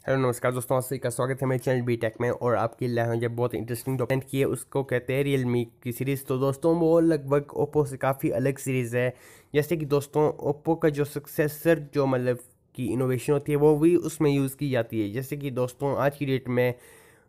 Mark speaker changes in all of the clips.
Speaker 1: Hello नमस्कार दोस्तों, आप सभी का स्वागत है मेरे चैनल बी टेक में। और आपके लिए जो बहुत इंटरेस्टिंग डॉक्यूमेंट की है उसको कहते हैं रियलमी की सीरीज़। तो दोस्तों वो लगभग ओप्पो से काफ़ी अलग सीरीज़ है। जैसे कि दोस्तों ओप्पो का जो सक्सेसर जो मतलब की इनोवेशन होती है वो भी उसमें यूज़ की जाती है। जैसे कि दोस्तों आज की डेट में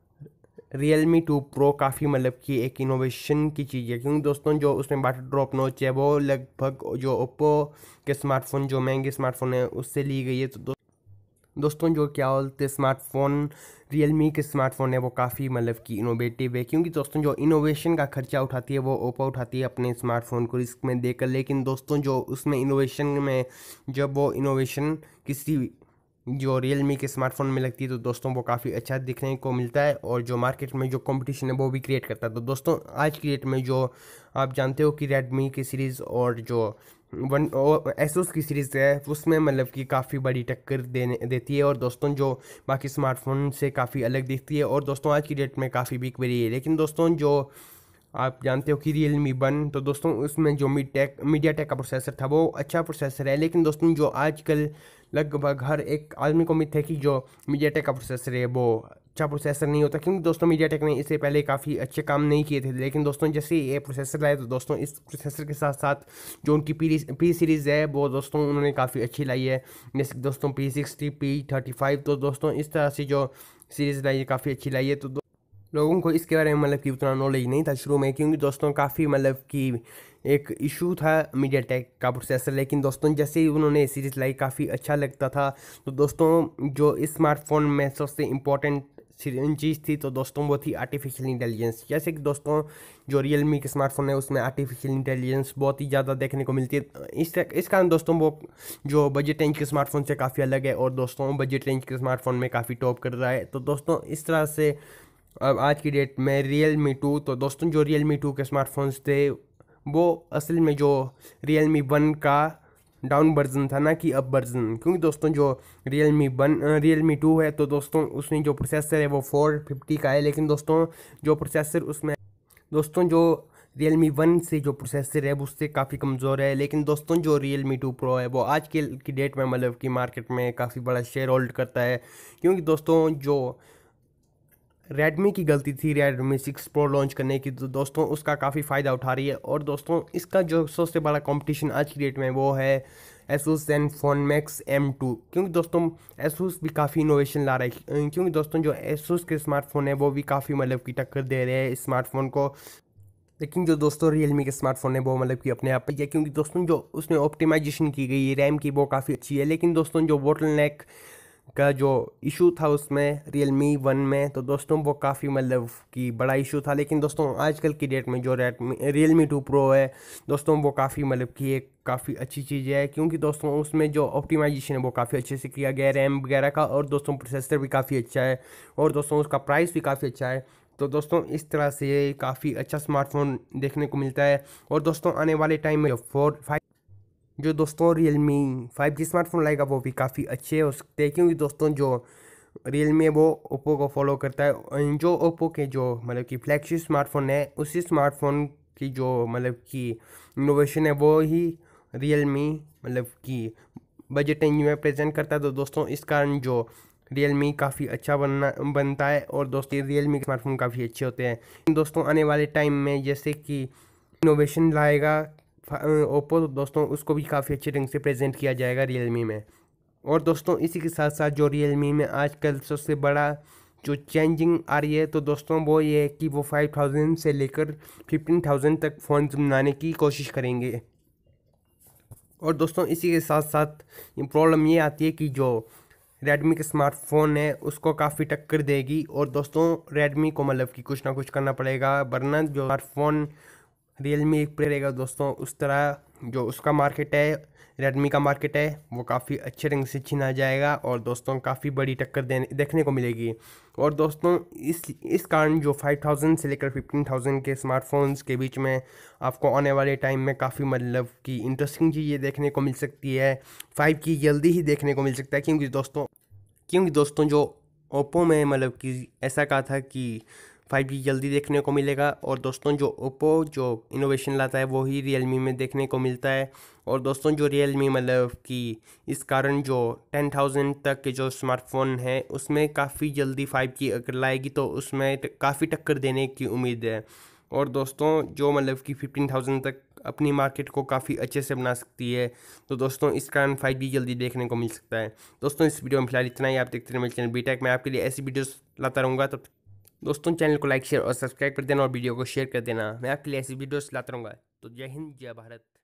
Speaker 1: रियलमी 2 प्रो काफ़ी मतलब कि एक इनोवेशन की चीज़ है, क्योंकि दोस्तों जो उसमें वाटर ड्रॉप नॉच है वो लगभग जो ओप्पो के स्मार्टफोन जो महंगे स्मार्टफोन है उससे ली गई है। तो दोस्तों जो क्या बोलते स्मार्टफोन रियलमी के स्मार्टफोन है वो काफ़ी मतलब कि इनोवेटिव है, क्योंकि दोस्तों जो इनोवेशन का खर्चा उठाती है वो ओप्पो उठाती है अपने स्मार्टफोन को रिस्क में देकर। लेकिन दोस्तों जो उसमें इनोवेशन में जब वो इनोवेशन किसी जो रियलमी के स्मार्टफोन में लगती है तो दोस्तों वो काफ़ी अच्छा दिखने को मिलता है और जो मार्केट में जो कंपटीशन है वो भी क्रिएट करता है। तो दोस्तों आज की डेट में जो आप जानते हो कि रेडमी की सीरीज़ और जो वन एसोस की सीरीज़ है उसमें मतलब कि काफ़ी बड़ी टक्कर देती है और दोस्तों जो बाकी स्मार्टफोन से काफ़ी अलग दिखती है और दोस्तों आज की डेट में काफ़ी बिक भी रही है। लेकिन दोस्तों जो आप जानते हो कि रियलमी वन, तो दोस्तों उसमें जो मीडिया टेक का प्रोसेसर था वो अच्छा प्रोसेसर है। लेकिन दोस्तों जो आजकल लगभग हर एक आदमी को मिथ है कि जो मीडिया टेक का प्रोसेसर है वो अच्छा प्रोसेसर नहीं होता, क्योंकि दोस्तों मीडिया टेक ने इससे पहले काफ़ी अच्छे काम नहीं किए थे। लेकिन दोस्तों जैसे ही ये प्रोसेसर लाए तो दोस्तों इस प्रोसेसर के साथ साथ जो उनकी पी सीरीज़ है वो दोस्तों उन्होंने काफ़ी अच्छी लाई है। जैसे दोस्तों P60 P35, तो दोस्तों इस तरह से जो सीरीज़ लाई है काफ़ी अच्छी लाई है। तो लोगों को इसके बारे में मतलब कि उतना नॉलेज नहीं था शुरू में, क्योंकि दोस्तों काफ़ी मतलब कि एक इशू था मीडिया टेक का प्रोसेसर। लेकिन दोस्तों जैसे ही उन्होंने सीरीज लाई काफ़ी अच्छा लगता था। तो दोस्तों जो इस स्मार्टफोन में सबसे इम्पोर्टेंट चीज़ थी तो दोस्तों वो थी आर्टिफिशियल इंटेलिजेंस। जैसे कि दोस्तों जो रियलमी के स्मार्टफोन है उसमें आर्टिफिशियल इंटेलिजेंस बहुत ही ज़्यादा देखने को मिलती है। इस कारण दोस्तों वो जो बजट रेंज के स्मार्टफोन से काफ़ी अलग है और दोस्तों बजट रेंज के स्मार्टफोन में काफ़ी टॉप कर रहा है। तो दोस्तों इस तरह से अब आज की डेट में रियलमी 2, तो दोस्तों जो रियलमी 2 के स्मार्टफोन्स थे वो असल में जो रियलमी वन का डाउन वर्जन था ना कि अप वर्जन। क्योंकि दोस्तों जो रियलमी 2 है तो दोस्तों उसमें जो प्रोसेसर है वो 450 का है। लेकिन दोस्तों जो प्रोसेसर उसमें दोस्तों जो रियलमी वन से जो प्रोसेसर है वो उससे काफ़ी कमज़ोर है। लेकिन दोस्तों जो रियलमी 2 प्रो है वो आज की डेट में मतलब कि मार्केट में काफ़ी बड़ा शेयर होल्ड करता है। क्योंकि दोस्तों जो रेडमी की गलती थी रेडमी 6 प्रो लॉन्च करने की, तो दोस्तों उसका काफ़ी फ़ायदा उठा रही है। और दोस्तों इसका जो सबसे बड़ा कंपटीशन आज की डेट में वो है Asus Zenfone Max M2। क्योंकि दोस्तों Asus भी काफ़ी इनोवेशन ला रहा है, क्योंकि दोस्तों जो Asus के स्मार्टफोन है वो भी काफ़ी मतलब की टक्कर दे रहे हैं इस स्मार्टफोन को। लेकिन जो दोस्तों रियलमी के स्मार्टफोन है वो मतलब कि अपने आप ही है, क्योंकि दोस्तों जो उसमें ऑप्टिमाइजेशन की गई है रैम की वो काफ़ी अच्छी है। लेकिन दोस्तों जो बोटलनेक का जो इशू था उसमें रियलमी वन में, तो दोस्तों वो काफ़ी मतलब कि बड़ा इशू था। लेकिन दोस्तों आजकल की डेट में जो रियलमी 2 प्रो है दोस्तों वो काफ़ी मतलब कि एक काफ़ी अच्छी चीज़ है, क्योंकि दोस्तों उसमें जो ऑप्टिमाइजेशन है वो काफ़ी अच्छे से किया गया है रैम वगैरह का। और दोस्तों प्रोसेसर भी काफ़ी अच्छा है और दोस्तों उसका प्राइस भी काफ़ी अच्छा है। तो दोस्तों इस तरह से ये काफ़ी अच्छा स्मार्टफोन देखने को मिलता है। और दोस्तों आने वाले टाइम में जो दोस्तों रियलमी 5G स्मार्टफोन लाएगा वो भी काफ़ी अच्छे हो सकते हैं, क्योंकि दोस्तों जो रियलमी है वो ओप्पो को फॉलो करता है। जो ओप्पो के जो मतलब कि फ्लैगशिप स्मार्टफोन है उसी स्मार्टफोन की जो मतलब कि इनोवेशन है वो ही रियलमी मतलब कि बजट रेंज में प्रेजेंट करता है। तो दोस्तों इस कारण जो रियलमी काफ़ी अच्छा बनता है और दोस्तों रियलमी के स्मार्टफोन काफ़ी अच्छे होते हैं। दोस्तों आने वाले टाइम में जैसे कि इनोवेशन लाएगा ओप्पो, तो दोस्तों उसको भी काफ़ी अच्छे ढंग से प्रेजेंट किया जाएगा रियलमी में। और दोस्तों इसी के साथ साथ जो रियलमी में आजकल सबसे बड़ा जो चेंजिंग आ रही है तो दोस्तों वो ये है कि वो 5000 से लेकर 15000 तक फ़ोन बनाने की कोशिश करेंगे। और दोस्तों इसी के साथ साथ प्रॉब्लम ये आती है कि जो रेडमी के स्मार्टफोन है उसको काफ़ी टक्कर देगी और दोस्तों रेडमी को मतलब कि कुछ ना कुछ करना पड़ेगा, वरना जो स्मार्टफोन रियलमी रहेगा दोस्तों उस तरह जो उसका मार्केट है रेडमी का मार्केट है वो काफ़ी अच्छे ढंग से छीना जाएगा और दोस्तों काफ़ी बड़ी टक्कर देखने को मिलेगी। और दोस्तों इस कारण जो 5000 से लेकर 15000 के स्मार्टफोन्स के बीच में आपको आने वाले टाइम में काफ़ी मतलब कि इंटरेस्टिंग चीज़ें देखने को मिल सकती है। 5 की जल्दी ही देखने को मिल सकता है, क्योंकि दोस्तों जो ओप्पो में मतलब कि ऐसा कहा था कि 5G जल्दी देखने को मिलेगा। और दोस्तों जो ओप्पो जो इनोवेशन लाता है वो ही रियलमी में देखने को मिलता है। और दोस्तों जो रियलमी मतलब कि इस कारण जो 10,000 तक के जो स्मार्टफोन है उसमें काफ़ी जल्दी 5G अगर लाएगी तो उसमें काफ़ी टक्कर देने की उम्मीद है। और दोस्तों जो मतलब कि 15,000 तक अपनी मार्केट को काफ़ी अच्छे से बना सकती है। तो दोस्तों इस कारण 5G जल्दी देखने को मिल सकता है। दोस्तों इस वीडियो में फिलहाल इतना ही। आप देखते रहे मेरे चैनल बीटेक, मैं आपके लिए ऐसी वीडियोस लाता रहूँगा। तो दोस्तों चैनल को लाइक शेयर और सब्सक्राइब कर देना और वीडियो को शेयर कर देना। मैं आपके लिए ऐसी वीडियोस लाता रहूँगा। तो जय हिंद, जय भारत।